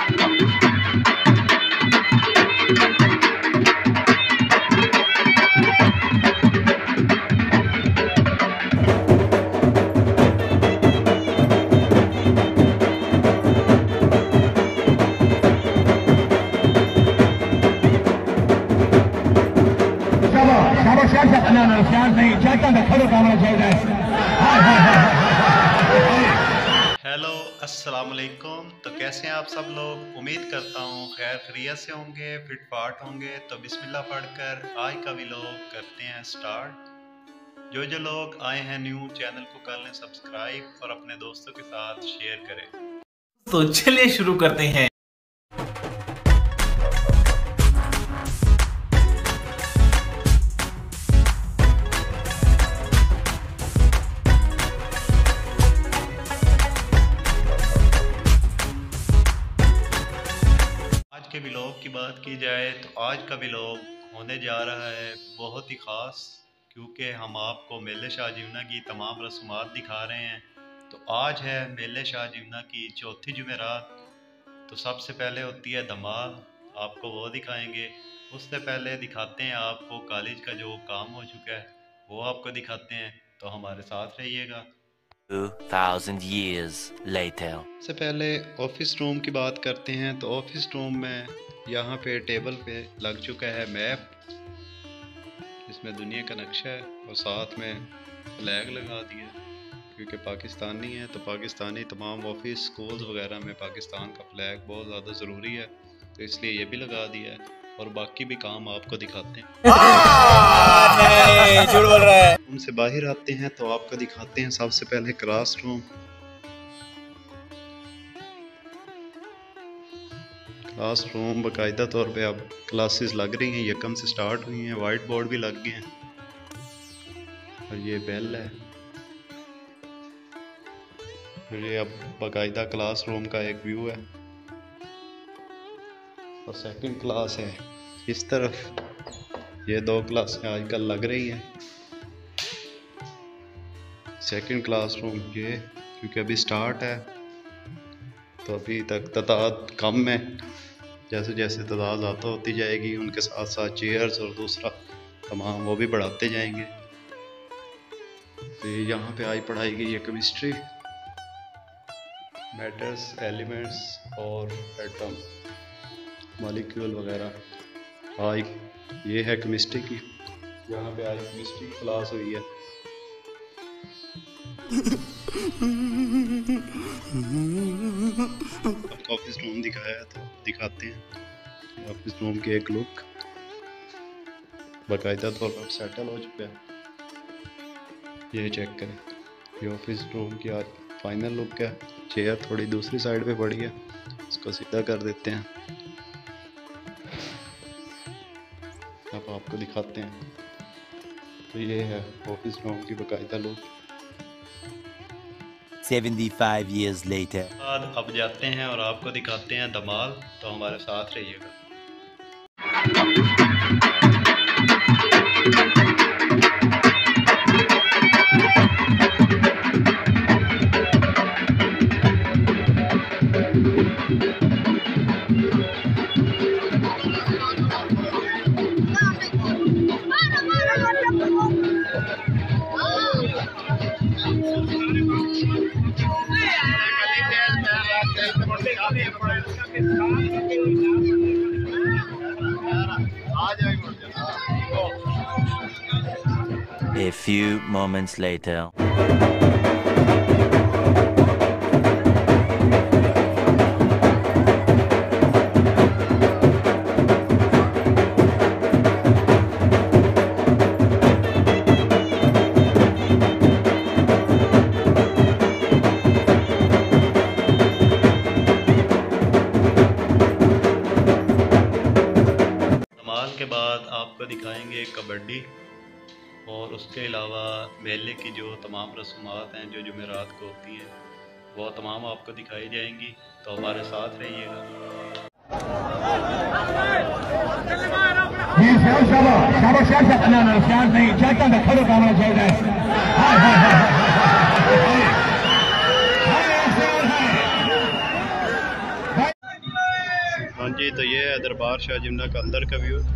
Hello अस्सलाम वालेकुम। तो कैसे हैं आप सब लोग? उम्मीद करता हूँ खैर खैरियत से होंगे, फिट फाट होंगे। तो बिस्मिल्लाह पढ़कर आज का व्लॉग करते हैं स्टार्ट। जो लोग आए हैं न्यू, चैनल को कर लें सब्सक्राइब और अपने दोस्तों के साथ शेयर करें। तो चलिए शुरू करते हैं। आज के व्लॉग की बात की जाए तो आज का व्लॉग होने जा रहा है बहुत ही ख़ास, क्योंकि हम आपको मेले शाहजीवना की तमाम रसूमात दिखा रहे हैं। तो आज है मेले शाहजीवना की चौथी जुमेरात। तो सबसे पहले होती है धमाल, आपको वो दिखाएंगे। उससे पहले दिखाते हैं आपको कॉलेज का जो काम हो चुका है वो आपको दिखाते हैं। तो हमारे साथ रहिएगा। 2000 years later. सबसे पहले ऑफिस रूम की बात करते हैं। तो ऑफिस रूम में यहाँ पे टेबल पे लग चुका है मैप, इसमें दुनिया का नक्शा है और साथ में फ्लैग लगा दिया, क्योंकि पाकिस्तानी है तो पाकिस्तानी तमाम ऑफिस स्कूल्स वगैरह में पाकिस्तान का फ्लैग बहुत ज़्यादा ज़रूरी है, तो इसलिए ये भी लगा दिया है। और बाकी भी काम आपको दिखाते हैं। नहीं, झूठ बोल रहा है। उनसे बाहर आते हैं तो आपको दिखाते हैं सबसे पहले क्लास रूम। क्लास रूम बाकायदा तौर पे अब क्लासेस लग रही हैं, यकम से स्टार्ट हुई हैं, वाइट बोर्ड भी लग गए हैं और ये बेल है। ये अब बाकायदा क्लास रूम का एक व्यू है और सेकंड क्लास है इस तरफ। ये दो क्लासें आजकल लग रही हैं। सेकंड क्लास रूम ये, क्योंकि अभी स्टार्ट है तो अभी तक तादाद कम है। जैसे जैसे तादाद ज़्यादा होती जाएगी उनके साथ साथ चेयर्स और दूसरा तमाम वो भी बढ़ाते जाएंगे। तो यहाँ पे आज पढ़ाई गई है केमिस्ट्री, मैटर्स, एलिमेंट्स और एटम, मॉलिक्यूल वगैरह। आज ये है केमिस्ट्री की, यहाँ पे आज केमिस्ट्री की क्लास हुई है। ऑफिस रूम दिखाया तो दिखाते हैं ऑफिस रूम की एक लुक। बाकायदा तौर पर सेटल हो चुका है, ये चेक करें। ये ऑफिस रूम की आज फाइनल लुक है। चेयर थोड़ी दूसरी साइड पे पड़ी है, इसको सीधा कर देते हैं। अब आपको दिखाते हैं। तो ये है ऑफिस रूम की बाकायदा लुक। 75 years later. अब जाते हैं और आपको दिखाते हैं धमाल। तो हमारे साथ रहिएगा। A few moments later. के बाद आपको दिखाएंगे कबड्डी और उसके अलावा मेले की जो तमाम रसूमात हैं जो जुमेरात को होती हैं वो तमाम आपको दिखाई जाएंगी। तो हमारे साथ रहिएगा। हाँ जी, तो ये है दरबार शाहजीवना का अंदर का व्यू।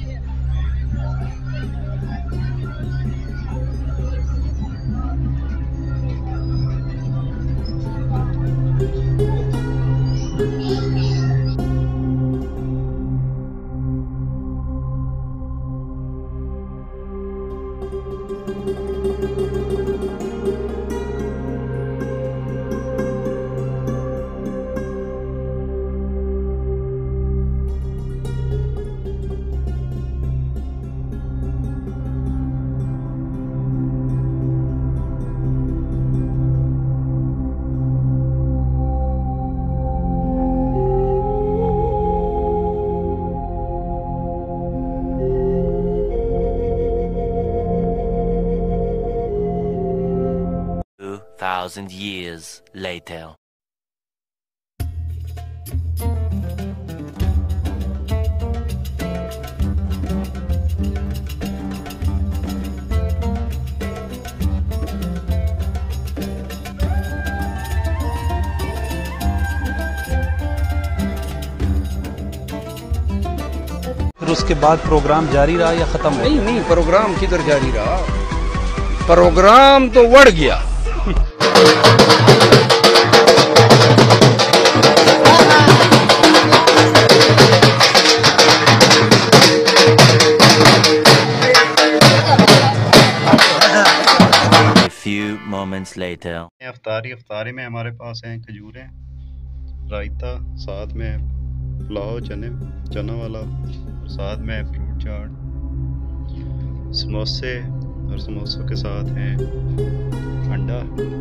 Thousand years later. फिर उसके बाद प्रोग्राम जारी रहा या खत्म हो? नहीं, प्रोग्राम किधर जारी रहा, प्रोग्राम तो बढ़ गया। A few moments later. अफ्तारी में हमारे पास हैं खजूरें, रायता, साथ में पुलाव चना वाला, और साथ में फ्रूट चाट, समोसे, और समोसों के साथ हैं अंडा,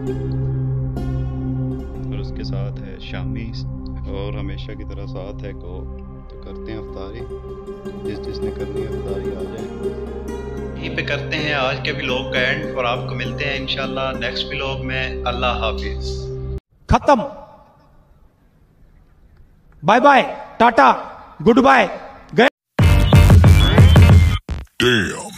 और उसके साथ है शामी, और हमेशा की तरह साथ है कोक। तो करते हैं अफ्तारी, जिसने करनी है अफ्तारी आ जाए। यहीं पे करते हैं आज के व्लॉग का एंड, और आपको मिलते हैं इंशाल्लाह नेक्स्ट व्लॉग में। अल्लाह हाफिज। खत्म। बाय बाय, टाटा, गुड बाय, गए। Damn.